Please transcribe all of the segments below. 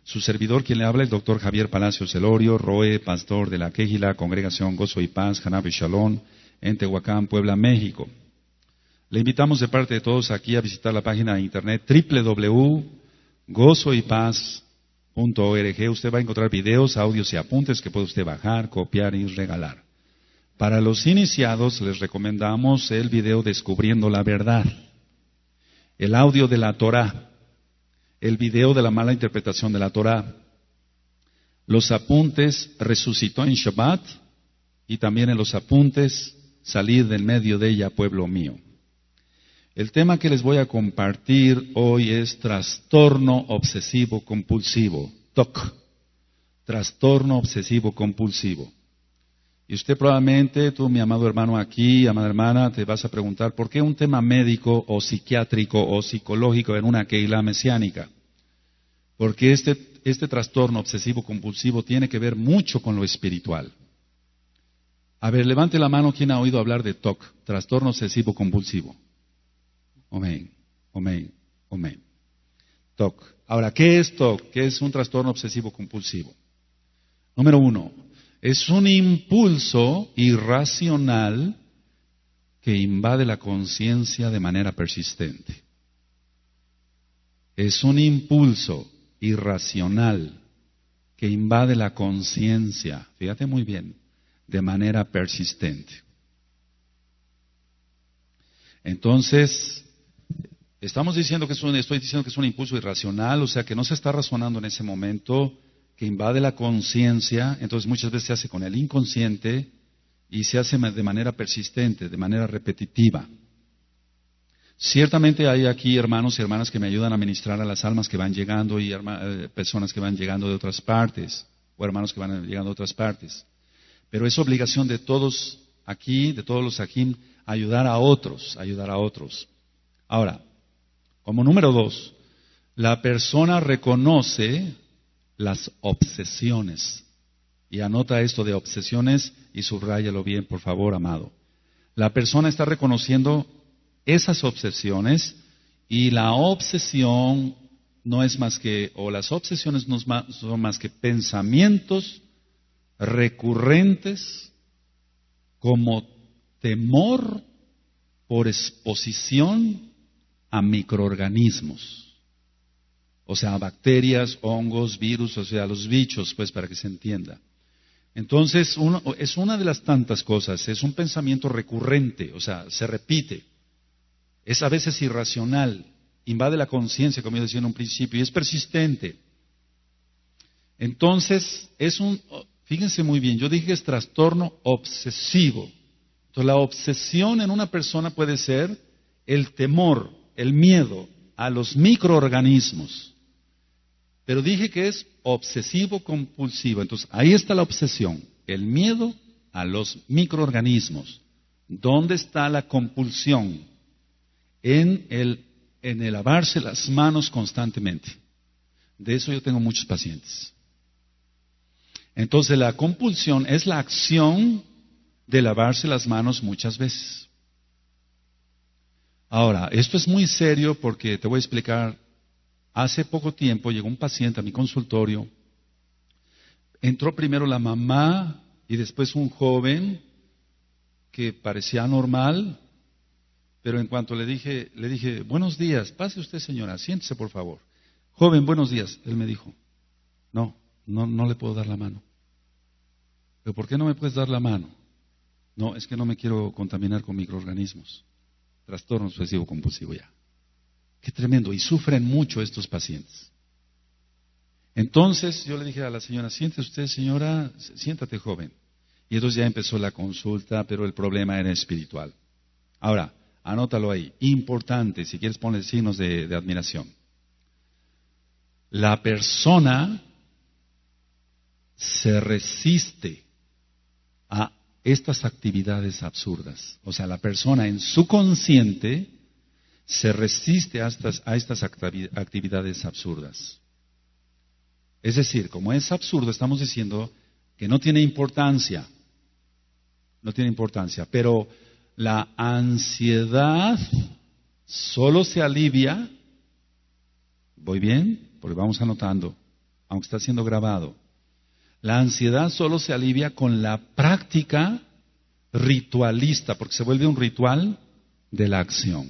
Su servidor, quien le habla, el doctor Javier Palacios Elorio, Roe, pastor de la Quejila, Congregación Gozo y Paz, Janabe Shalom, en Tehuacán, Puebla, México. Le invitamos de parte de todos aquí a visitar la página de internet www.gozoypaz.org. Usted va a encontrar videos, audios y apuntes que puede usted bajar, copiar y regalar. Para los iniciados les recomendamos el video Descubriendo la Verdad, el audio de la Torá, el video de la mala interpretación de la Torá, los apuntes Resucitó en Shabbat y también en los apuntes Salir del medio de ella, pueblo mío. El tema que les voy a compartir hoy es trastorno obsesivo compulsivo, TOC, trastorno obsesivo compulsivo. Y usted probablemente, tú mi amado hermano aquí, amada hermana, te vas a preguntar ¿por qué un tema médico o psiquiátrico o psicológico en una Keilah mesiánica? Porque este trastorno obsesivo compulsivo tiene que ver mucho con lo espiritual. A ver, levante la mano quien ha oído hablar de TOC, trastorno obsesivo compulsivo. Amén, amén, amén. TOC. Ahora, ¿qué es TOC? ¿Qué es un trastorno obsesivo compulsivo? Número 1. Es un impulso irracional que invade la conciencia de manera persistente. Es un impulso irracional que invade la conciencia, fíjate muy bien, de manera persistente. Entonces, estoy diciendo que es un impulso irracional, o sea que no se está razonando en ese momento, que invade la conciencia, entonces muchas veces se hace con el inconsciente y se hace de manera persistente, de manera repetitiva. Ciertamente hay aquí hermanos y hermanas que me ayudan a ministrar a las almas que van llegando y personas que van llegando de otras partes, o hermanos que van llegando de otras partes. Pero es obligación de todos aquí, de todos los aquí, ayudar a otros. Ahora, como número 2, la persona reconoce las obsesiones. Y anota esto de obsesiones y subráyalo bien, por favor, amado. La persona está reconociendo esas obsesiones y la obsesión no es más que, o las obsesiones no son más que pensamientos recurrentes como temor por exposición a microorganismos. O sea, bacterias, hongos, virus, o sea, los bichos, pues, para que se entienda. Entonces, es una de las tantas cosas, es un pensamiento recurrente, o sea, se repite. Es a veces irracional, invade la conciencia, como yo decía en un principio, y es persistente. Entonces, fíjense muy bien, yo dije que es trastorno obsesivo. Entonces, la obsesión en una persona puede ser el temor, el miedo a los microorganismos. Pero dije que es obsesivo compulsivo. Entonces, ahí está la obsesión, el miedo a los microorganismos. ¿Dónde está la compulsión? En el lavarse las manos constantemente. De eso yo tengo muchos pacientes. Entonces, la compulsión es la acción de lavarse las manos muchas veces. Ahora, esto es muy serio porque te voy a explicar. Hace poco tiempo llegó un paciente a mi consultorio. Entró primero la mamá y después un joven que parecía normal, pero en cuanto le dije, buenos días, pase usted señora, siéntese por favor. Joven, buenos días. Él me dijo, no le puedo dar la mano. ¿Pero por qué no me puedes dar la mano? No, es que no me quiero contaminar con microorganismos. Trastorno obsesivo compulsivo ya. Qué tremendo, y sufren mucho estos pacientes. Entonces yo le dije a la señora, siéntese usted señora, siéntate joven. Y entonces ya empezó la consulta, pero el problema era espiritual. Ahora, anótalo ahí, importante, si quieres ponle signos de admiración. La persona se resiste a estas actividades absurdas. O sea, la persona en su consciente se resiste a estas actividades absurdas. Es decir, como es absurdo, estamos diciendo que no tiene importancia. No tiene importancia. Pero la ansiedad solo se alivia, ¿voy bien? Porque vamos anotando. aunque está siendo grabado. La ansiedad solo se alivia con la práctica ritualista, porque se vuelve un ritual de la acción.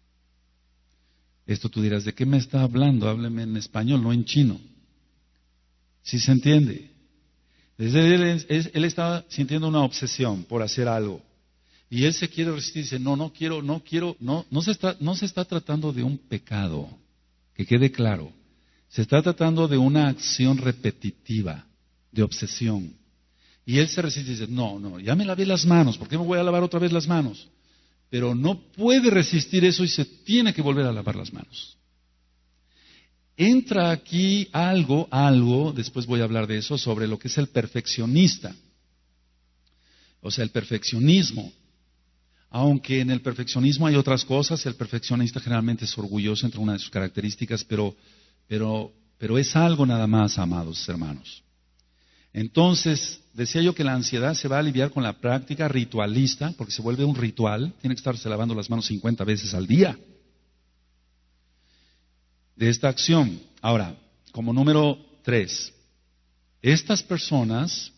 Esto tú dirás, ¿de qué me está hablando? Hábleme en español, no en chino. ¿Sí se entiende? Él estaba sintiendo una obsesión por hacer algo. Y él se quiere resistir, dice, no se está tratando de un pecado, que quede claro. Se está tratando de una acción repetitiva, de obsesión. Y él se resiste y dice, ya me lavé las manos, ¿por qué me voy a lavar otra vez las manos? Pero no puede resistir eso y se tiene que volver a lavar las manos. Entra aquí algo, después voy a hablar de eso, sobre lo que es el perfeccionista. O sea, el perfeccionismo. Aunque en el perfeccionismo hay otras cosas, el perfeccionista generalmente es orgulloso entre una de sus características, pero es algo nada más, amados hermanos. Entonces, decía yo que la ansiedad se va a aliviar con la práctica ritualista, porque se vuelve un ritual, tiene que estarse lavando las manos 50 veces al día de esta acción. Ahora, como número 3, estas personas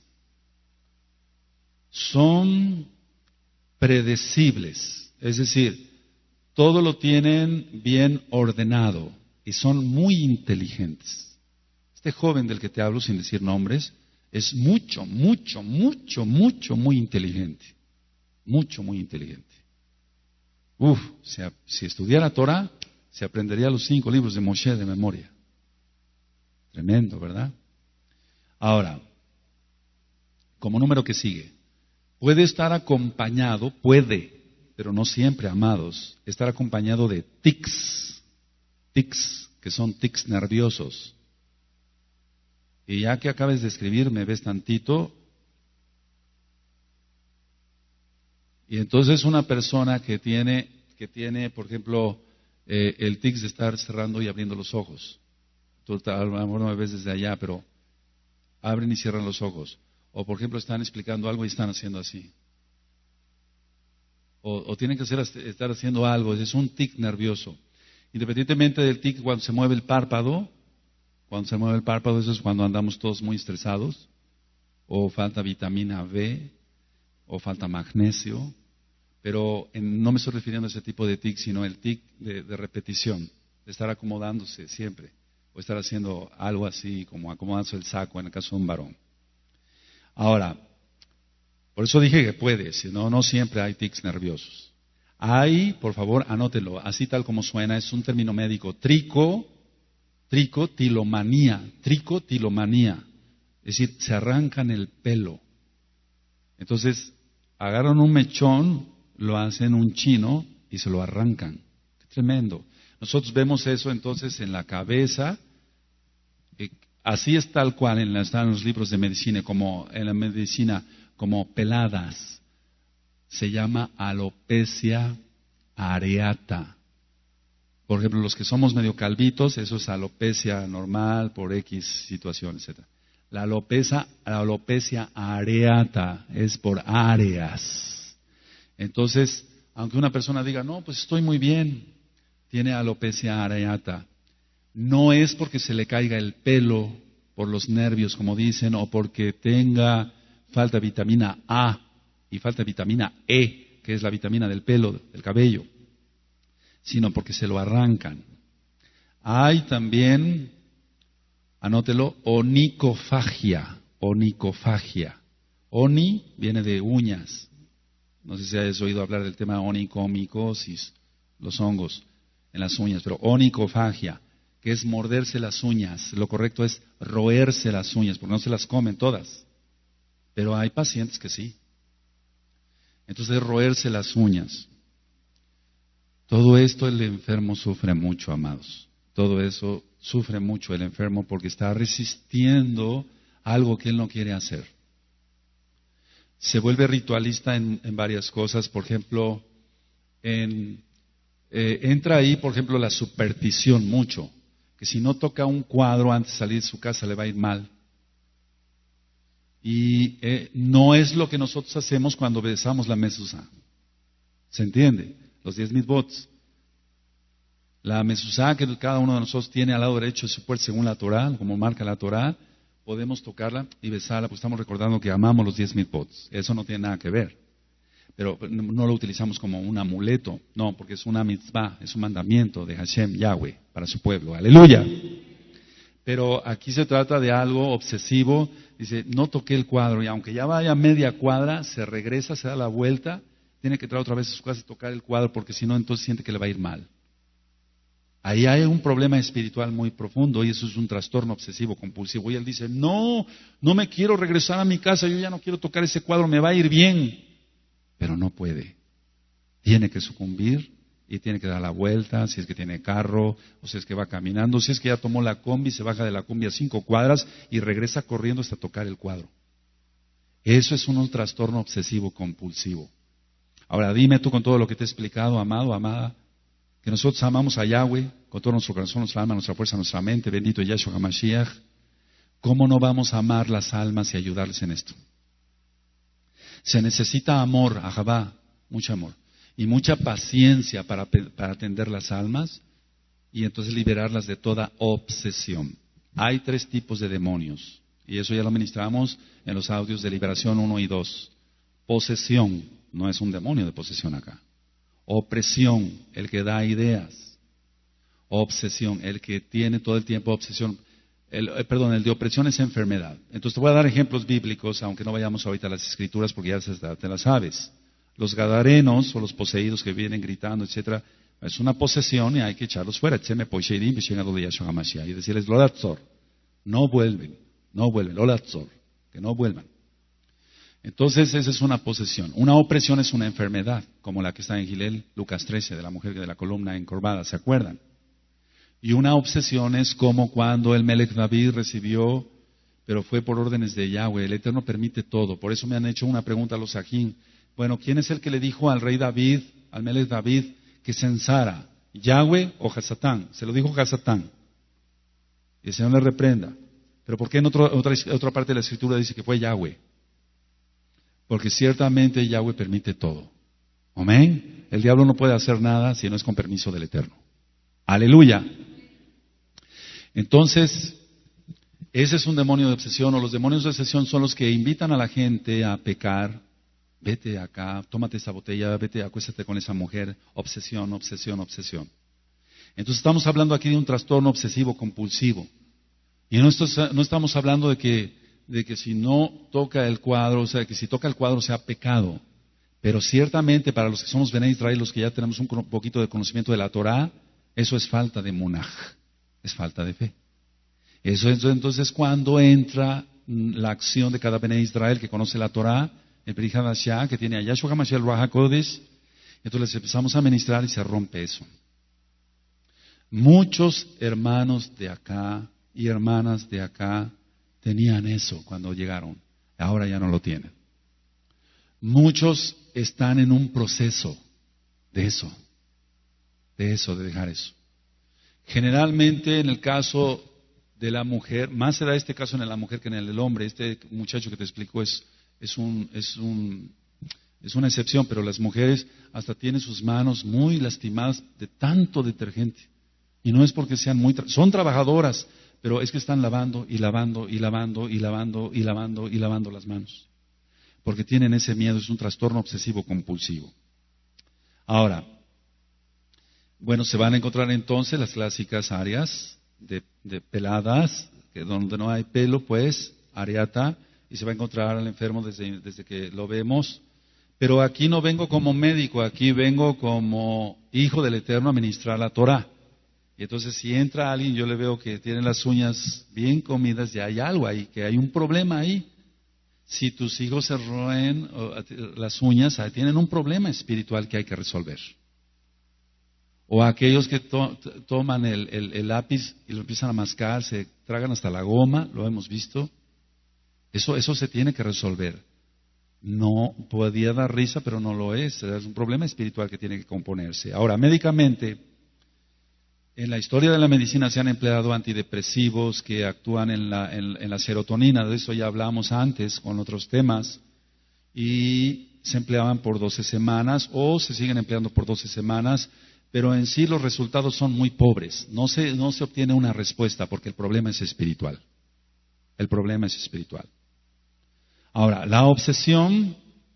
son predecibles, es decir, todo lo tienen bien ordenado y son muy inteligentes. Este joven del que te hablo, sin decir nombres, es muy inteligente. Muy inteligente. Si estudiara Torah, se aprendería los 5 libros de Moshe de memoria. Tremendo, ¿verdad? Ahora, como número que sigue, puede estar acompañado, pero no siempre, amados, estar acompañado de tics, que son tics nerviosos. Y ya que acabes de escribir, me ves tantito. Y entonces una persona que tiene, por ejemplo, el tic de estar cerrando y abriendo los ojos. Tú a lo mejor no me ves desde allá, pero abren y cierran los ojos. O por ejemplo están explicando algo y están haciendo así. O tienen que estar haciendo algo, es un tic nervioso. Independientemente del tic, cuando se mueve el párpado, eso es cuando andamos todos muy estresados, o falta vitamina B, o falta magnesio, pero no me estoy refiriendo a ese tipo de tic, sino el tic de repetición, de estar acomodándose siempre, o estar haciendo algo así, como acomodándose el saco en el caso de un varón. Ahora, por eso dije que puede, si no siempre hay tics nerviosos. Hay, por favor, anótelo, así tal como suena, es un término médico, tricotilomanía, es decir, se arrancan el pelo. Entonces, agarran un mechón, lo hacen un chino y se lo arrancan. Qué tremendo. Nosotros vemos eso entonces en la cabeza, así es tal cual están en los libros de medicina, como en la medicina, como peladas. Se llama alopecia areata. Por ejemplo, los que somos medio calvitos, eso es alopecia normal por X situación, etc. La alopecia areata es por áreas. Entonces, aunque una persona diga, no, pues estoy muy bien, tiene alopecia areata, no es porque se le caiga el pelo por los nervios, como dicen, o porque tenga falta de vitamina A y falta de vitamina E, que es la vitamina del pelo, del cabello, sino porque se lo arrancan. Hay también, anótelo, onicofagia. Oni viene de uñas. No sé si hayas oído hablar del tema onicomicosis, los hongos en las uñas, pero onicofagia, que es morderse las uñas. Lo correcto es roerse las uñas, porque no se las comen todas. Pero hay pacientes que sí. Entonces es roerse las uñas. Todo esto el enfermo sufre mucho, amados. Todo eso sufre mucho el enfermo porque está resistiendo algo que él no quiere hacer. Se vuelve ritualista en varias cosas. Por ejemplo, entra ahí, por ejemplo, la superstición mucho. Que si no toca un cuadro antes de salir de su casa le va a ir mal. Y no es lo que nosotros hacemos cuando besamos la mezuzá. ¿Se entiende? Los 10 mitzvot. La mezuzá que cada uno de nosotros tiene al lado derecho de su puerta según la Torá, como marca la Torá, podemos tocarla y besarla, pues estamos recordando que amamos los 10 mitzvot. Eso no tiene nada que ver. Pero no lo utilizamos como un amuleto, no, porque es una mitzvah, es un mandamiento de Hashem, Yahweh, para su pueblo. ¡Aleluya! Pero aquí se trata de algo obsesivo. Dice, no toqué el cuadro, y aunque ya vaya media cuadra, se regresa, se da la vuelta, tiene que entrar otra vez a su casa y tocar el cuadro, porque si no, entonces siente que le va a ir mal. Ahí hay un problema espiritual muy profundo, y eso es un trastorno obsesivo compulsivo. Y él dice, no me quiero regresar a mi casa, yo ya no quiero tocar ese cuadro, me va a ir bien. Pero no puede. Tiene que sucumbir y tiene que dar la vuelta, si es que tiene carro, o si es que va caminando, si es que ya tomó la combi, se baja de la combi a 5 cuadras y regresa corriendo hasta tocar el cuadro. Eso es un trastorno obsesivo compulsivo. Ahora dime tú con todo lo que te he explicado, amado, amada, que nosotros amamos a Yahweh con todo nuestro corazón, nuestra alma, nuestra fuerza, nuestra mente, bendito Yahshua HaMashiach. ¿Cómo no vamos a amar las almas y ayudarles en esto? Se necesita amor, ahabá, mucho amor, y mucha paciencia para atender las almas y entonces liberarlas de toda obsesión. Hay 3 tipos de demonios, y eso ya lo ministramos en los audios de liberación 1 y 2. Posesión, no es un demonio de posesión acá. Opresión, el que da ideas. Obsesión, el que tiene todo el tiempo obsesión. El de opresión es enfermedad. Entonces te voy a dar ejemplos bíblicos, aunque no vayamos ahorita a las escrituras porque ya te las sabes. Los gadarenos o los poseídos que vienen gritando, etcétera, es una posesión y hay que echarlos fuera. Y decirles, Lolatzor, no vuelven, Lolatzor, que no vuelvan. Entonces esa es una posesión. Una opresión es una enfermedad, como la que está en Gilel, Lucas 13, de la mujer de la columna encorvada, ¿se acuerdan? Y una obsesión es como cuando el Melech David recibió, pero fue por órdenes de Yahweh. El Eterno permite todo. Por eso me han hecho una pregunta a los Sajín. Bueno, ¿quién es el que le dijo al rey David, al Melech David, que censara? ¿Yahweh o Hasatán? Se lo dijo Hasatán. Y el Señor le reprenda. Pero ¿por qué en otra parte de la Escritura dice que fue Yahweh? Porque ciertamente Yahweh permite todo. Amén. El diablo no puede hacer nada si no es con permiso del Eterno. Aleluya. Entonces, ese es un demonio de obsesión, o los demonios de obsesión son los que invitan a la gente a pecar. Vete acá, tómate esa botella, vete, acuéstate con esa mujer. Obsesión, obsesión, obsesión. Entonces estamos hablando aquí de un trastorno obsesivo compulsivo. Y no estamos hablando de que si no toca el cuadro, o sea, que si toca el cuadro sea pecado. Pero ciertamente para los que somos Bené Israel, los que ya tenemos un poquito de conocimiento de la Torá, eso es falta de munaj, es falta de fe. Eso es entonces cuando entra la acción de cada Bené Israel que conoce la Torá, el Brit Hadashah, que tiene a Yahshua HaMashiach Ruach HaKodesh, entonces les empezamos a ministrar y se rompe eso. Muchos hermanos de acá y hermanas de acá tenían eso cuando llegaron, ahora ya no lo tienen. Muchos están en un proceso de eso, de dejar eso. Generalmente en el caso de la mujer, más se da este caso en la mujer que en el del hombre. Este muchacho que te explico es una excepción, pero las mujeres hasta tienen sus manos muy lastimadas de tanto detergente. Y no es porque sean son trabajadoras, pero es que están lavando y lavando y lavando y lavando y lavando y lavando las manos. Porque tienen ese miedo, es un trastorno obsesivo compulsivo. Ahora, bueno, se van a encontrar entonces las clásicas áreas de peladas, que donde no hay pelo, pues, areata, y se va a encontrar al enfermo desde que lo vemos. Pero aquí no vengo como médico, aquí vengo como hijo del Eterno a ministrar la Torah. Y entonces si entra alguien, yo le veo que tiene las uñas bien comidas, ya hay algo ahí, que hay un problema ahí. Si tus hijos se roen las uñas, tienen un problema espiritual que hay que resolver. O aquellos que toman el lápiz y lo empiezan a mascar, se tragan hasta la goma, lo hemos visto. Eso se tiene que resolver. No podía dar risa, pero no lo es. Es un problema espiritual que tiene que componerse. Ahora, médicamente, en la historia de la medicina se han empleado antidepresivos que actúan en la serotonina. De eso ya hablamos antes con otros temas. Y se empleaban por 12 semanas o se siguen empleando por 12 semanas. pero en sí los resultados son muy pobres. No se obtiene una respuesta porque el problema es espiritual. El problema es espiritual. Ahora, la obsesión,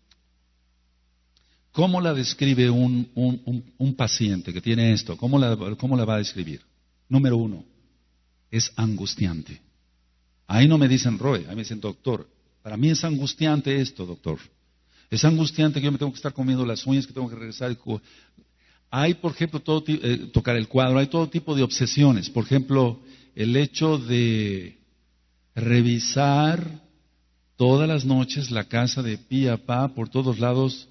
¿cómo la describe un paciente que tiene esto? ¿Cómo la va a describir? Número 1, es angustiante. Ahí no me dicen Roy, ahí me dicen doctor. Para mí es angustiante esto, doctor. Es angustiante que yo me tengo que estar comiendo las uñas, que tengo que regresar. Hay, por ejemplo, tocar el cuadro, hay todo tipo de obsesiones. Por ejemplo, el hecho de revisar todas las noches la casa de pi a pa por todos lados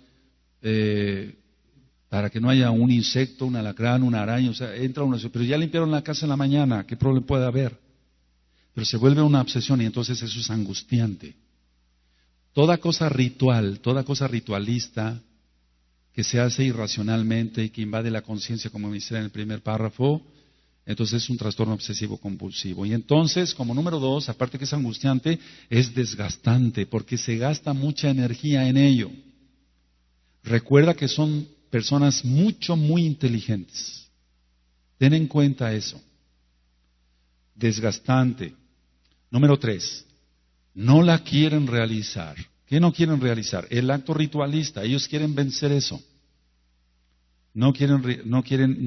para que no haya un insecto, un alacrán, una araña. O sea, entra uno, pero ya limpiaron la casa en la mañana, ¿qué problema puede haber? Pero se vuelve una obsesión y entonces eso es angustiante. Toda cosa ritual, toda cosa ritualista que se hace irracionalmente y que invade la conciencia, como me dice en el primer párrafo, entonces es un trastorno obsesivo compulsivo. Y entonces, como número 2, aparte que es angustiante, es desgastante, porque se gasta mucha energía en ello. Recuerda que son personas muy inteligentes. Ten en cuenta eso. Desgastante. Número 3, no la quieren realizar. ¿Qué no quieren realizar? El acto ritualista. Ellos quieren vencer eso. No quieren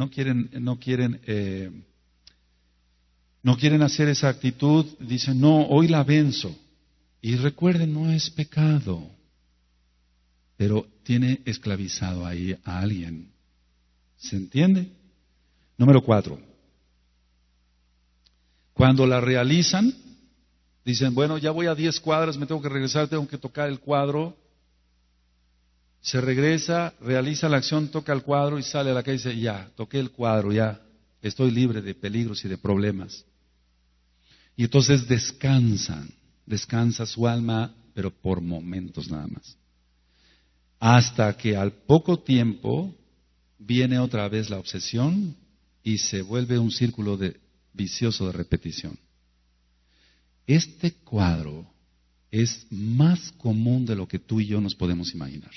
hacer esa actitud. Dicen, no, hoy la venzo. Y recuerden, no es pecado. Pero tiene esclavizado ahí a alguien. ¿Se entiende? Número 4. Cuando la realizan, dicen, bueno, ya voy a 10 cuadras, me tengo que regresar, tengo que tocar el cuadro. Se regresa, realiza la acción, toca el cuadro y sale a la calle y dice, ya, toqué el cuadro, ya, estoy libre de peligros y de problemas. Y entonces descansa su alma, pero por momentos nada más. Hasta que al poco tiempo viene otra vez la obsesión y se vuelve un círculo vicioso de repetición. Este cuadro es más común de lo que tú y yo nos podemos imaginar.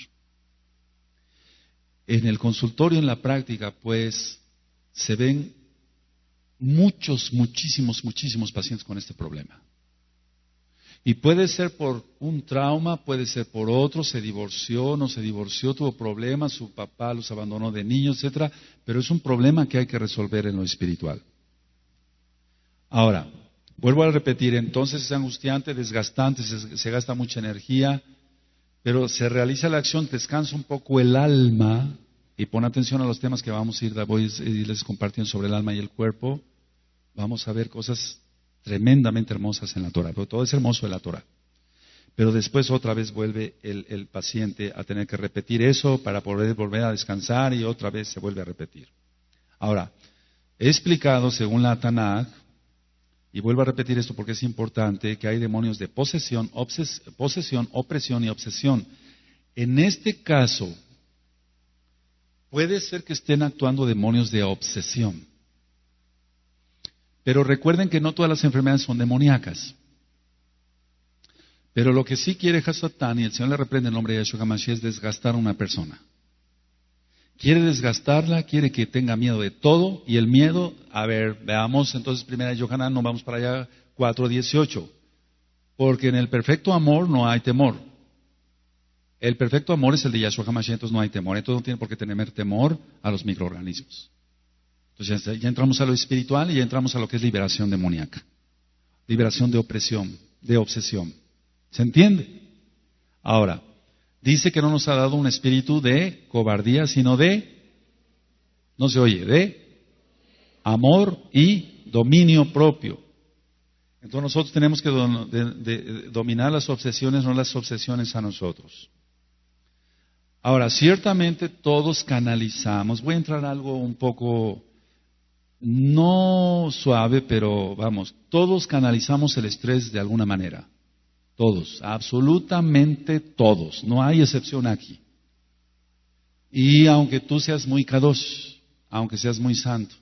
En el consultorio, en la práctica, pues, se ven muchísimos pacientes con este problema. Y puede ser por un trauma, puede ser por otro, se divorció, no se divorció, tuvo problemas, su papá los abandonó de niños, etcétera, pero es un problema que hay que resolver en lo espiritual. Ahora, vuelvo a repetir, entonces es angustiante, desgastante, se gasta mucha energía, pero se realiza la acción, descansa un poco el alma, y pon atención a los temas que voy a irles compartiendo sobre el alma y el cuerpo. Vamos a ver cosas tremendamente hermosas en la Torah, pero todo es hermoso en la Torah. Pero después otra vez vuelve el paciente a tener que repetir eso para poder volver a descansar y otra vez se vuelve a repetir. Ahora, he explicado según la Tanaj, y vuelvo a repetir esto porque es importante, que hay demonios de posesión, opresión y obsesión. En este caso, puede ser que estén actuando demonios de obsesión. Pero recuerden que no todas las enfermedades son demoníacas. Pero lo que sí quiere Hasatán, y el Señor le reprende en nombre de Yahshua HaMashiach, es desgastar a una persona. Quiere desgastarla, quiere que tenga miedo de todo, y el miedo, a ver, veamos entonces 1 Yohanan, no vamos para allá, 4:18. Porque en el perfecto amor no hay temor. El perfecto amor es el de Yahshua HaMashiach, entonces no hay temor. Entonces no tiene por qué tener temor a los microorganismos. Entonces ya entramos a lo espiritual y ya entramos a lo que es liberación demoníaca. Liberación de opresión, de obsesión. ¿Se entiende? Ahora, dice que no nos ha dado un espíritu de cobardía, sino de amor y dominio propio. Entonces nosotros tenemos que dominar las obsesiones, no las obsesiones a nosotros. Ahora, ciertamente todos canalizamos, voy a entrar a algo un poco, no suave, pero vamos, todos canalizamos el estrés de alguna manera. Todos, absolutamente todos, no hay excepción aquí. Y aunque tú seas muy kadosh, aunque seas muy santo,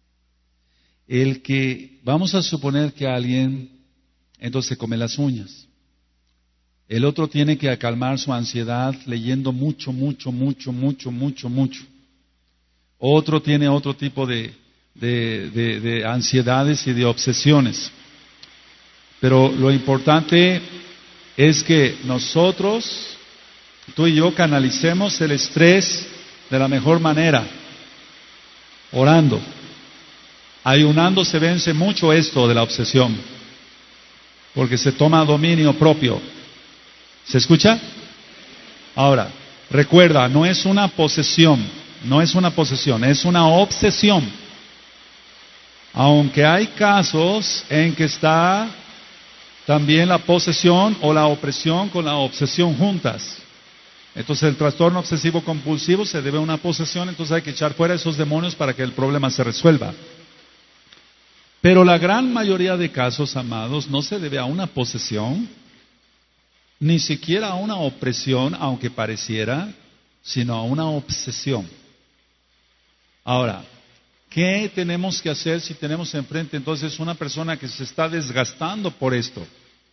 vamos a suponer que alguien entonces se come las uñas. El otro tiene que acalmar su ansiedad leyendo mucho. Otro tiene otro tipo de ansiedades y de obsesiones. Pero lo importante es que nosotros, tú y yo, canalicemos el estrés de la mejor manera, orando. Ayunando se vence mucho esto de la obsesión, porque se toma dominio propio. ¿Se escucha? Ahora, recuerda, no es una posesión, es una obsesión. Aunque hay casos en que está también la posesión o la opresión con la obsesión juntas. Entonces el trastorno obsesivo compulsivo se debe a una posesión, entonces hay que echar fuera esos demonios para que el problema se resuelva. Pero la gran mayoría de casos, amados, no se debe a una posesión, ni siquiera a una opresión, aunque pareciera, sino a una obsesión. Ahora, ¿qué tenemos que hacer si tenemos enfrente entonces una persona que se está desgastando por esto?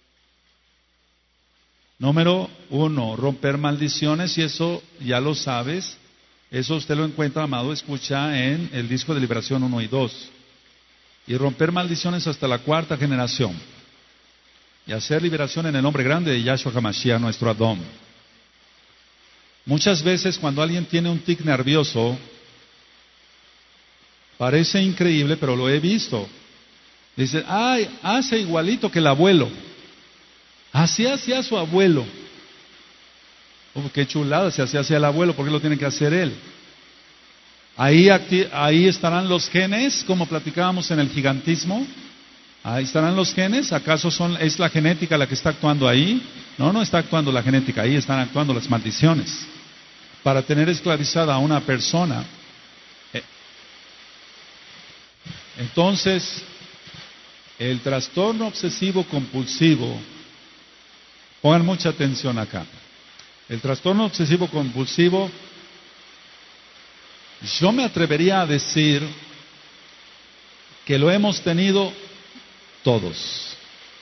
Número 1, romper maldiciones, y eso ya lo sabes. Eso usted lo encuentra, amado, escucha en el disco de Liberación 1 y 2. Y romper maldiciones hasta la 4ª generación. Y hacer liberación en el nombre grande de Yahshua HaMashiach, nuestro Adón. Muchas veces cuando alguien tiene un tic nervioso, parece increíble, pero lo he visto. Dice, ay, hace igualito que el abuelo. Así hacía su abuelo. Oh, qué chulada, si así hacía el abuelo, ¿por qué lo tiene que hacer él? Ahí estarán los genes, como platicábamos en el gigantismo. Ahí estarán los genes. ¿Acaso es la genética la que está actuando ahí? No está actuando la genética, ahí están actuando las maldiciones. Para tener esclavizada a una persona. Entonces, el trastorno obsesivo compulsivo, pongan mucha atención acá. El trastorno obsesivo compulsivo, yo me atrevería a decir que lo hemos tenido todos.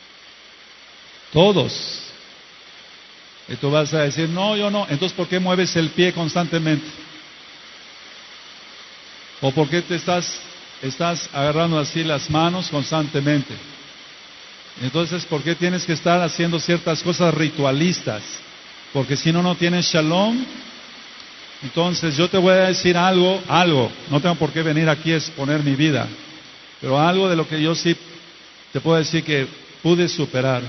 Todos. Y tú vas a decir, no, yo no. Entonces, ¿por qué mueves el pie constantemente? ¿O por qué te estás agarrando así las manos constantemente? Entonces, ¿por qué tienes que estar haciendo ciertas cosas ritualistas? Porque si no tienes shalom. Entonces, yo te voy a decir algo, no tengo por qué venir aquí a exponer mi vida, pero algo de lo que yo sí te puedo decir que pude superar.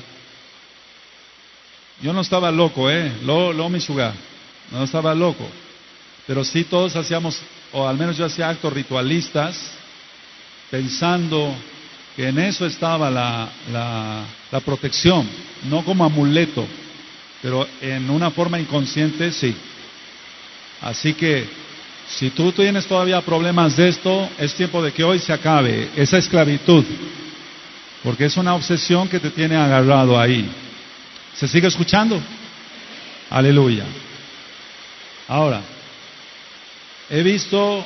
Yo no estaba loco, lo Mishuga, no estaba loco, pero sí todos hacíamos, o al menos yo hacía actos ritualistas, pensando que en eso estaba la protección, no como amuleto, pero en una forma inconsciente sí. Así que, si tú tienes todavía problemas de esto, es tiempo de que hoy se acabe esa esclavitud, porque es una obsesión que te tiene agarrado ahí. ¿Se sigue escuchando? Aleluya. Ahora, he visto,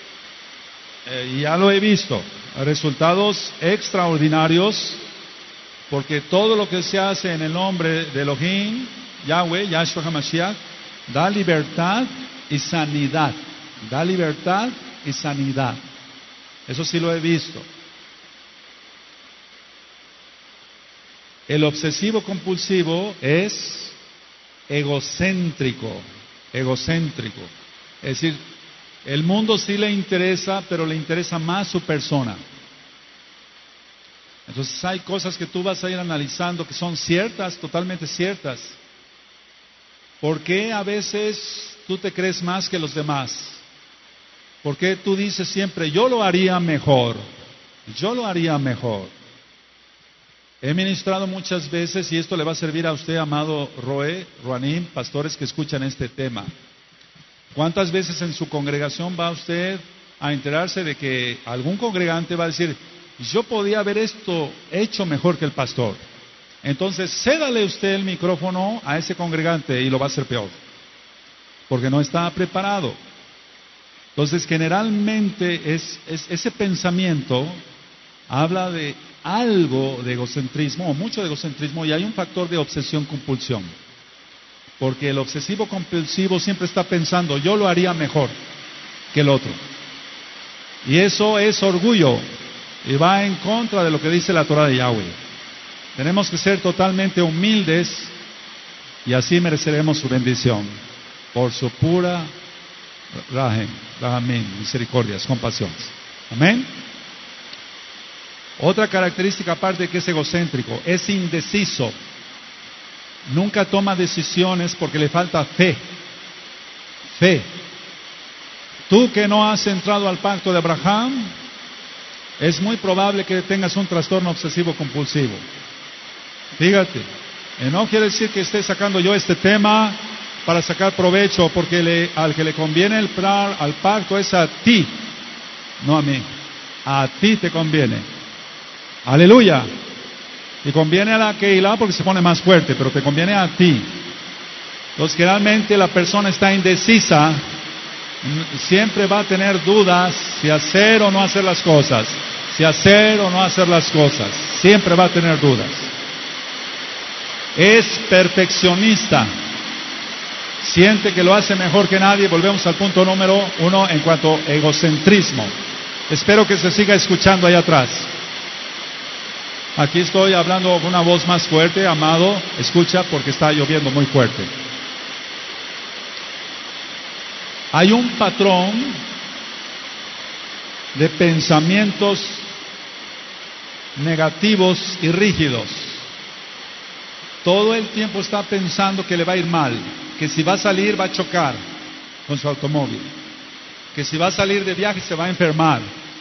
ya lo he visto, resultados extraordinarios, porque todo lo que se hace en el nombre de Elohim, Yahweh, Yahshua HaMashiach, da libertad y sanidad. Da libertad y sanidad. Eso sí lo he visto. El obsesivo compulsivo es egocéntrico. Es decir, el mundo sí le interesa, pero le interesa más su persona. Entonces hay cosas que tú vas a ir analizando que son ciertas, totalmente ciertas. ¿Por qué a veces tú te crees más que los demás? ¿Por qué tú dices siempre, yo lo haría mejor? Yo lo haría mejor. He ministrado muchas veces, y esto le va a servir a usted, amado Roanim, pastores que escuchan este tema. ¿Cuántas veces en su congregación va usted a enterarse de que algún congregante va a decir, yo podía haber esto hecho mejor que el pastor? Entonces, cédale usted el micrófono a ese congregante y lo va a hacer peor, porque no está preparado. Entonces, generalmente ese pensamiento habla de algo de egocentrismo, o mucho de egocentrismo, y hay un factor de obsesión-compulsión. Porque el obsesivo-compulsivo siempre está pensando, yo lo haría mejor que el otro. Y eso es orgullo. Y va en contra de lo que dice la Torah de Yahweh. Tenemos que ser totalmente humildes y así mereceremos su bendición. Por su pura rahamim, misericordias, compasiones. Amén. Otra característica aparte de que es egocéntrico, es indeciso. Nunca toma decisiones porque le falta fe. Fe. Tú que no has entrado al pacto de Abraham, es muy probable que tengas un trastorno obsesivo compulsivo. Fíjate, no quiere decir que esté sacando yo este tema para sacar provecho, porque al que le conviene entrar al pacto es a ti, no a mí. A ti te conviene. Aleluya. Y conviene a la Keilah porque se pone más fuerte, pero te conviene a ti. Entonces, generalmente la persona está indecisa, siempre va a tener dudas si hacer o no hacer las cosas, si hacer o no hacer las cosas, siempre va a tener dudas. Es perfeccionista, siente que lo hace mejor que nadie. Volvemos al punto número 1 en cuanto a egocentrismo. Espero que se siga escuchando allá atrás. Aquí estoy hablando con una voz más fuerte, amado, escucha porque está lloviendo muy fuerte. Hay un patrón de pensamientos negativos y rígidos. Todo el tiempo está pensando que le va a ir mal, que si va a salir va a chocar con su automóvil, que si va a salir de viaje se va a enfermar.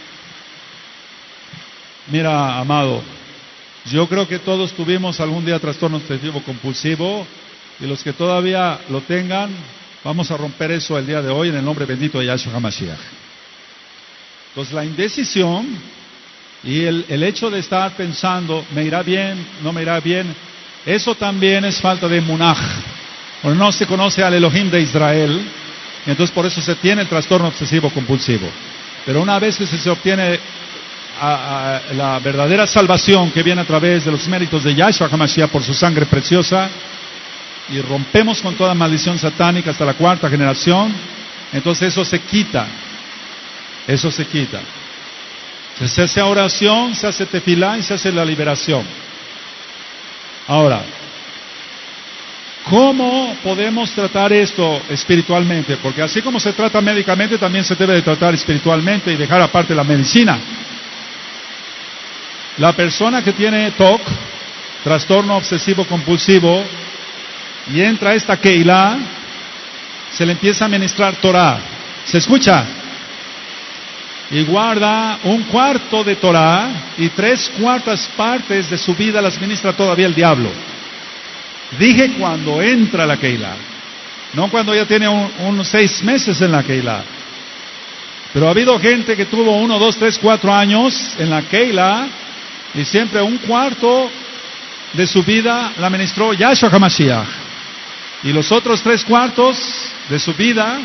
Mira, amado, yo creo que todos tuvimos algún día trastorno obsesivo compulsivo, y los que todavía lo tengan, vamos a romper eso el día de hoy en el nombre bendito de Yahshua HaMashiach. Entonces la indecisión y el hecho de estar pensando, ¿me irá bien? ¿No me irá bien? Eso también es falta de emunaj. Porque no se conoce al Elohim de Israel, y entonces por eso se tiene el trastorno obsesivo compulsivo. Pero una vez que se obtiene la verdadera salvación que viene a través de los méritos de Yahshua HaMashiach por su sangre preciosa, y rompemos con toda maldición satánica hasta la 4ª generación, entonces eso se quita. Eso se quita. Se hace oración, se hace tefilá y se hace la liberación. Ahora, ¿cómo podemos tratar esto espiritualmente? Porque así como se trata médicamente, también se debe de tratar espiritualmente y dejar aparte la medicina. La persona que tiene TOC, trastorno obsesivo compulsivo, y entra a esta Keilah, se le empieza a ministrar Torah. ¿Se escucha? Y guarda 1/4 de Torah y 3/4 partes de su vida las ministra todavía el diablo. Dije cuando entra a la Keilah, no cuando ya tiene unos 6 meses en la Keilah. Pero ha habido gente que tuvo 1, 2, 3, 4 años en la Keilah y siempre 1/4 de su vida la ministró Yahshua HaMashiach. Y los otros 3/4 de su vida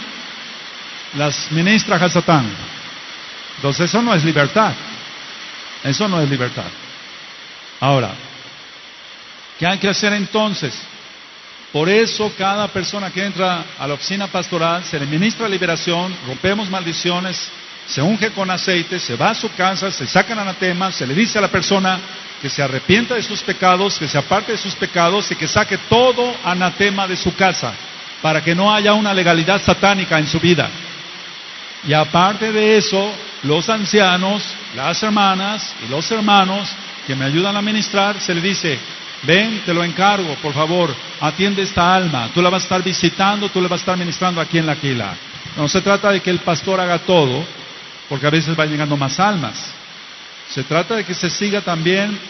las ministra Hasatán. Entonces eso no es libertad. Eso no es libertad. Ahora, ¿qué hay que hacer entonces? Por eso cada persona que entra a la oficina pastoral se le ministra liberación, rompemos maldiciones, se unge con aceite, se va a su casa, se sacan anatemas, se le dice a la persona que se arrepienta de sus pecados, que se aparte de sus pecados y que saque todo anatema de su casa, para que no haya una legalidad satánica en su vida. Y aparte de eso, los ancianos, las hermanas y los hermanos que me ayudan a ministrar, se le dice, ven, te lo encargo, por favor, atiende esta alma, tú la vas a estar visitando, tú le vas a estar ministrando aquí en la Keilah. No se trata de que el pastor haga todo, porque a veces van llegando más almas. Se trata de que se siga también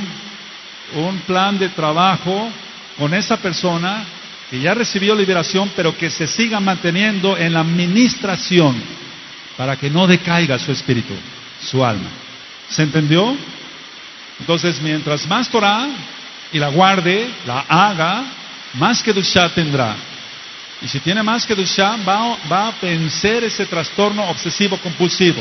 un plan de trabajo con esa persona que ya recibió liberación, pero que se siga manteniendo en la ministración para que no decaiga su espíritu, su alma. ¿Se entendió? Entonces, mientras más Torah y la guarde, la haga, más Kedushá tendrá. Y si tiene más Kedushá, va a vencer ese trastorno obsesivo compulsivo.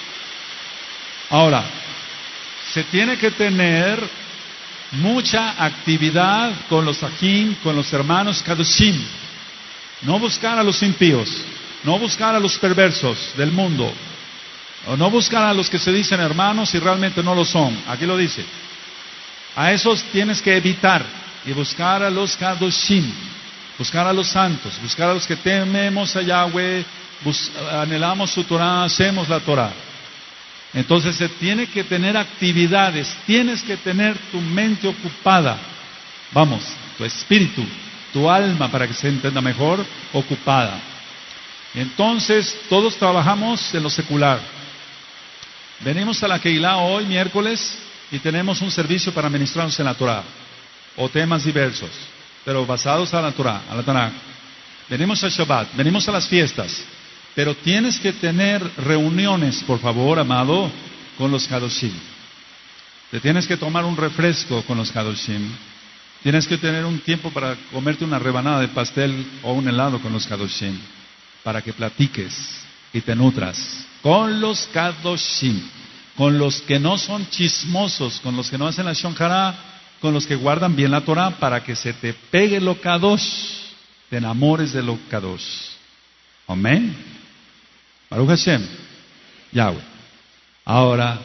Ahora, se tiene que tener mucha actividad con los Ajim, con los hermanos Kadoshim. No buscar a los impíos, no buscar a los perversos del mundo. O no buscar a los que se dicen hermanos y realmente no lo son. Aquí lo dice. A esos tienes que evitar y buscar a los Kadoshim, buscar a los santos, buscar a los que tememos a Yahweh, anhelamos su Torah, hacemos la Torah. Entonces se tiene que tener actividades, tienes que tener tu mente ocupada, vamos, tu espíritu, tu alma, para que se entienda mejor, ocupada. Entonces todos trabajamos en lo secular. Venimos a la Keilah hoy, miércoles, y tenemos un servicio para ministrarnos en la Torah, o temas diversos, pero basados a la Torah, a la Tanakh. Venimos a Shabbat, venimos a las fiestas, pero tienes que tener reuniones, por favor, amado, con los Kadoshim. Te tienes que tomar un refresco con los Kadoshim. Tienes que tener un tiempo para comerte una rebanada de pastel o un helado con los Kadoshim, para que platiques y te nutras con los Kadoshim, con los que no son chismosos, con los que no hacen la Shon Hara, con los que guardan bien la Torah, para que se te pegue lo Kadosh, te enamores de lo Kadosh. Amén. Baruch Hashem, Yahweh. Ahora,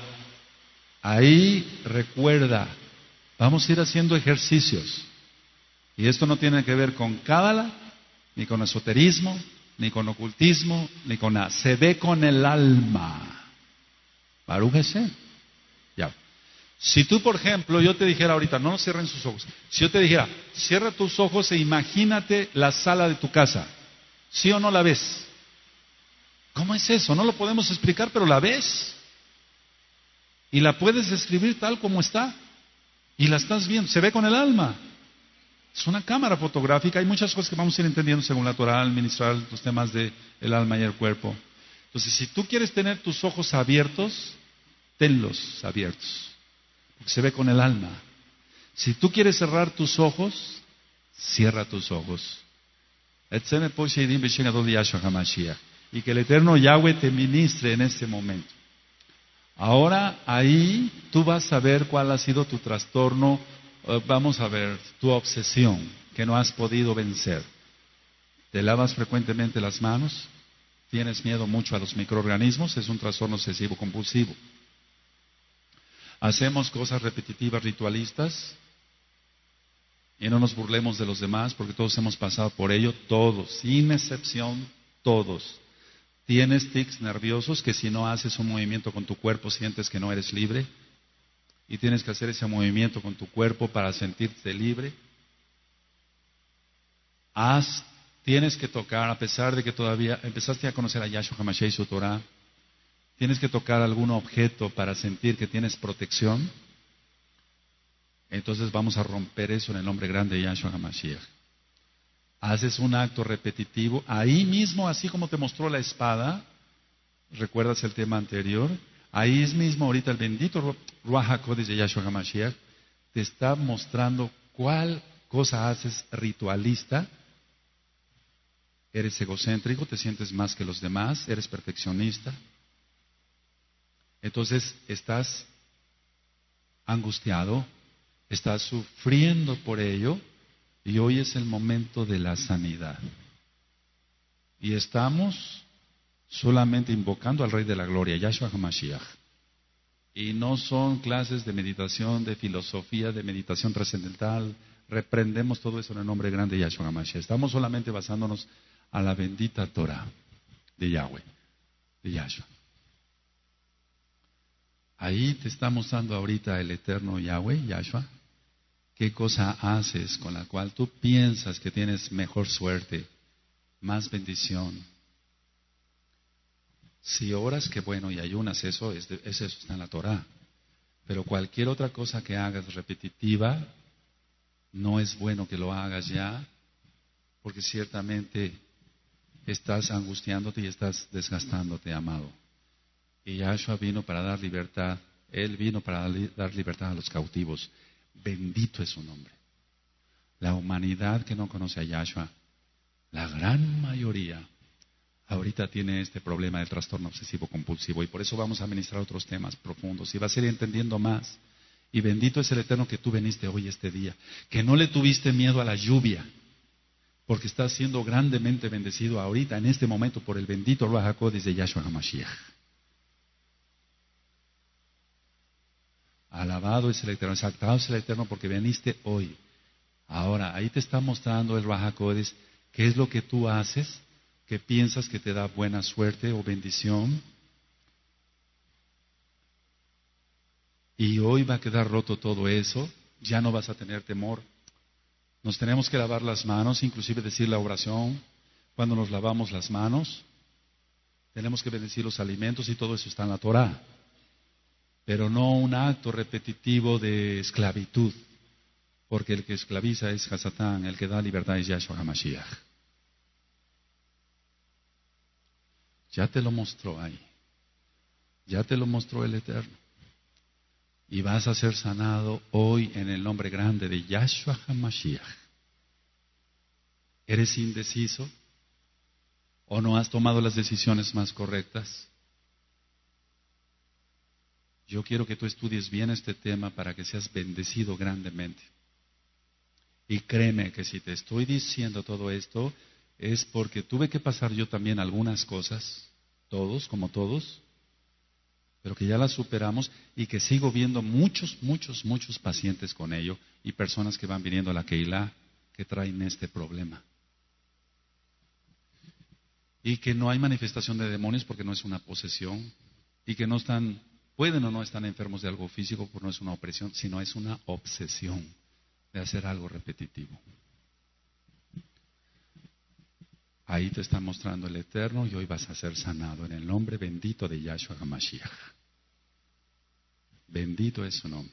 ahí recuerda, vamos a ir haciendo ejercicios. Y esto no tiene que ver con cábala, ni con esoterismo, ni con ocultismo, ni con nada. Se ve con el alma. Baruch Hashem. Ya. Si tú, por ejemplo, yo te dijera ahorita, no cierren sus ojos. Si yo te dijera, cierra tus ojos e imagínate la sala de tu casa. ¿Sí o no la ves? ¿Cómo es eso? No lo podemos explicar, pero la ves. Y la puedes describir tal como está. Y la estás viendo. Se ve con el alma. Es una cámara fotográfica. Hay muchas cosas que vamos a ir entendiendo según la Torah, al ministrar los temas del alma y el cuerpo. Entonces, si tú quieres tener tus ojos abiertos, tenlos abiertos. Porque se ve con el alma. Si tú quieres cerrar tus ojos, cierra tus ojos. Y que el eterno Yahweh te ministre en este momento. Ahora ahí tú vas a ver cuál ha sido tu trastorno, vamos a ver, tu obsesión que no has podido vencer. ¿Te lavas frecuentemente las manos? ¿Tienes miedo mucho a los microorganismos? Es un trastorno obsesivo compulsivo. ¿Hacemos cosas repetitivas, ritualistas? Y no nos burlemos de los demás, porque todos hemos pasado por ello, todos, sin excepción, todos. ¿Tienes tics nerviosos que si no haces un movimiento con tu cuerpo sientes que no eres libre? Y tienes que hacer ese movimiento con tu cuerpo para sentirte libre. Tienes que tocar, a pesar de que todavía empezaste a conocer a Yahshua HaMashiach y su Torah, tienes que tocar algún objeto para sentir que tienes protección. Entonces vamos a romper eso en el nombre grande de Yahshua HaMashiach. Haces un acto repetitivo, ahí mismo, así como te mostró la espada, ¿recuerdas el tema anterior? Ahí mismo, ahorita el bendito Ruach HaKodesh de Yahshua HaMashiach te está mostrando cuál cosa haces ritualista. Eres egocéntrico, te sientes más que los demás, eres perfeccionista. Entonces estás angustiado, estás sufriendo por ello. Y hoy es el momento de la sanidad. Y estamos solamente invocando al Rey de la Gloria, Yahshua HaMashiach. Y no son clases de meditación, de filosofía, de meditación trascendental. Reprendemos todo eso en el nombre grande de Yahshua HaMashiach. Estamos solamente basándonos a la bendita Torah de Yahweh, de Yahshua. Ahí te está mostrando ahorita el eterno Yahweh, Yahshua. ¿Qué cosa haces con la cual tú piensas que tienes mejor suerte, más bendición? Si oras, qué bueno, y ayunas, eso está en la Torah. Pero cualquier otra cosa que hagas repetitiva, no es bueno que lo hagas ya, porque ciertamente estás angustiándote y estás desgastándote, amado. Y Yahshua vino para dar libertad. Él vino para dar libertad a los cautivos. Bendito es su nombre. La humanidad que no conoce a Yahshua, la gran mayoría, ahorita tiene este problema del trastorno obsesivo compulsivo, y por eso vamos a ministrar otros temas profundos y vas a ir entendiendo más. Y bendito es el Eterno que tú viniste hoy, este día, que no le tuviste miedo a la lluvia, porque estás siendo grandemente bendecido ahorita, en este momento, por el bendito Ruach HaKodesh de Yahshua HaMashiach. Alabado es el Eterno, exaltado es el Eterno porque viniste hoy. Ahora, ahí te está mostrando el Ruach HaKodesh qué es lo que tú haces, que piensas que te da buena suerte o bendición. Y hoy va a quedar roto todo eso, ya no vas a tener temor. Nos tenemos que lavar las manos, inclusive decir la oración cuando nos lavamos las manos. Tenemos que bendecir los alimentos y todo eso está en la Torah. Pero no un acto repetitivo de esclavitud, porque el que esclaviza es Hasatán, el que da libertad es Yahshua HaMashiach. Ya te lo mostró ahí, ya te lo mostró el Eterno. Y vas a ser sanado hoy en el nombre grande de Yahshua HaMashiach. ¿Eres indeciso? ¿O no has tomado las decisiones más correctas? Yo quiero que tú estudies bien este tema para que seas bendecido grandemente. Y créeme que si te estoy diciendo todo esto, es porque tuve que pasar yo también algunas cosas, todos, como todos, pero que ya las superamos y que sigo viendo muchos pacientes con ello y personas que van viniendo a la Keilah que traen este problema. Y que no hay manifestación de demonios porque no es una posesión y que no están... Pueden o no están enfermos de algo físico, porque no es una opresión, sino es una obsesión de hacer algo repetitivo. Ahí te está mostrando el Eterno y hoy vas a ser sanado en el nombre bendito de Yahshua HaMashiach. Bendito es su nombre.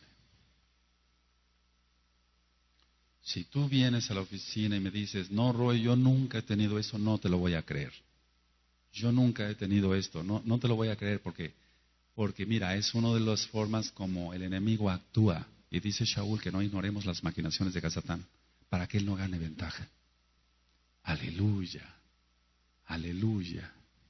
Si tú vienes a la oficina y me dices, no, Roy, yo nunca he tenido eso, no te lo voy a creer. Yo nunca he tenido esto, no te lo voy a creer porque mira, es una de las formas como el enemigo actúa. Y dice Shaul que no ignoremos las maquinaciones de Hasatán para que él no gane ventaja. Aleluya, aleluya.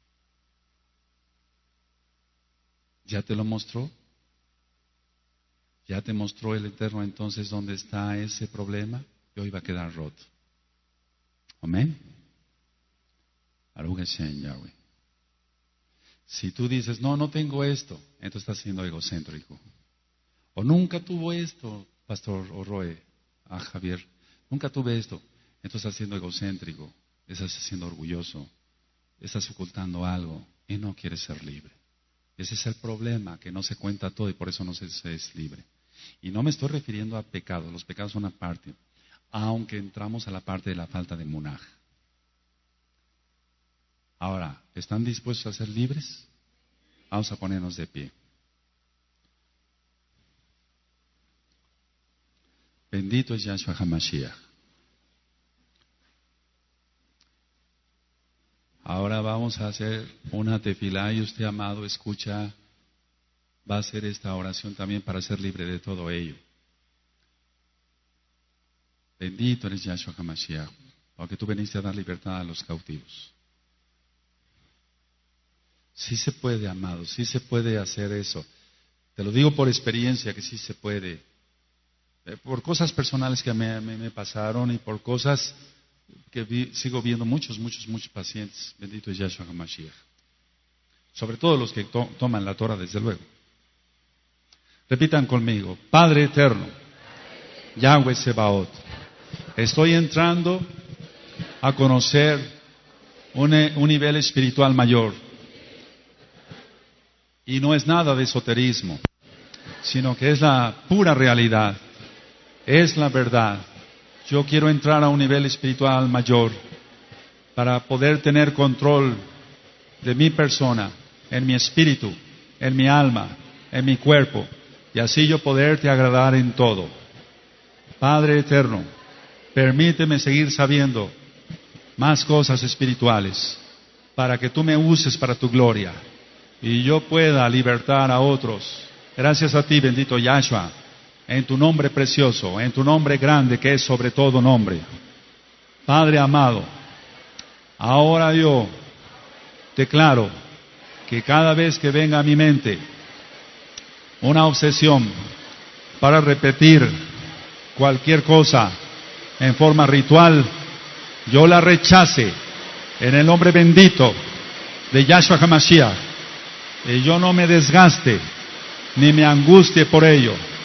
¿Ya te lo mostró? ¿Ya te mostró el Eterno entonces dónde está ese problema? Y hoy va a quedar roto. Amén. Baruch Hashem, Yahweh. Si tú dices, no tengo esto, entonces estás siendo egocéntrico. O nunca tuvo esto, Pastor Roe, Javier, nunca tuve esto, entonces estás siendo egocéntrico, estás siendo orgulloso, estás ocultando algo y no quieres ser libre. Ese es el problema, que no se cuenta todo y por eso no se es libre. Y no me estoy refiriendo a pecados, los pecados son una parte, aunque entramos a la parte de la falta de munaj. Ahora, ¿están dispuestos a ser libres? Vamos a ponernos de pie. Bendito es Yahshua HaMashiach. Ahora vamos a hacer una tefilá y usted, amado, escucha, va a hacer esta oración también para ser libre de todo ello. Bendito eres Yahshua HaMashiach, porque tú viniste a dar libertad a los cautivos. Sí se puede, amado, sí se puede hacer eso. Te lo digo por experiencia que sí se puede. Por cosas personales que me pasaron y por cosas que sigo viendo muchos pacientes. Bendito es Yahshua HaMashiach. Sobre todo los que toman la Torah, desde luego. Repitan conmigo. Padre eterno, Yahweh Sebaot, estoy entrando a conocer un nivel espiritual mayor. Y no es nada de esoterismo, sino que es la pura realidad, es la verdad. Yo quiero entrar a un nivel espiritual mayor para poder tener control de mi persona, en mi espíritu, en mi alma, en mi cuerpo, y así yo poderte agradar en todo. Padre eterno, permíteme seguir sabiendo más cosas espirituales, para que tú me uses para tu gloria. Y yo pueda libertar a otros. Gracias a ti, bendito Yahshua, en tu nombre precioso, en tu nombre grande que es sobre todo nombre. Padre amado, ahora yo declaro que cada vez que venga a mi mente una obsesión para repetir cualquier cosa en forma ritual, yo la rechace en el nombre bendito de Yahshua HaMashiach. Y yo no me desgaste, ni me angustie por ello,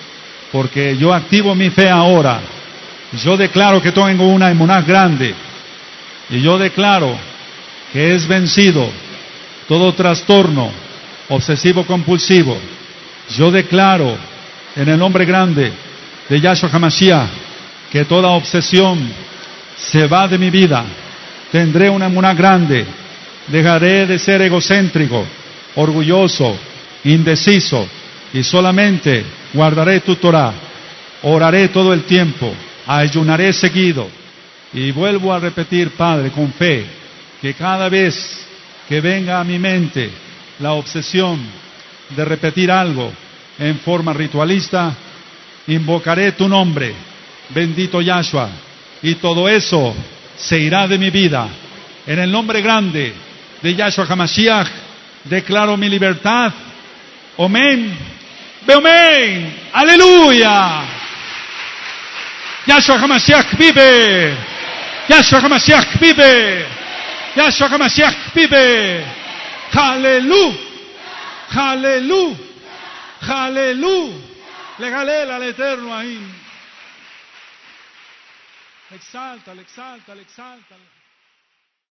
porque yo activo mi fe ahora. Yo declaro que tengo una emuná grande. Y yo declaro que es vencido todo trastorno obsesivo compulsivo. Yo declaro en el nombre grande de Yahshua HaMashiach que toda obsesión se va de mi vida. Tendré una emuná grande. Dejaré de ser egocéntrico, orgulloso, indeciso, y solamente guardaré tu Torah. Oraré todo el tiempo, ayunaré seguido. Y vuelvo a repetir, Padre, con fe, que cada vez que venga a mi mente la obsesión de repetir algo en forma ritualista, invocaré tu nombre, bendito Yahshua, y todo eso se irá de mi vida. En el nombre grande de Yahshua HaMashiach, declaro mi libertad. Amén. Amén. Aleluya. Yahshua HaMashiach vive. Yahshua HaMashiach vive. Yahshua HaMashiach vive. Aleluya. Aleluya. Aleluya. Le galela al Eterno ahí. Exáltale, exáltale, exáltale.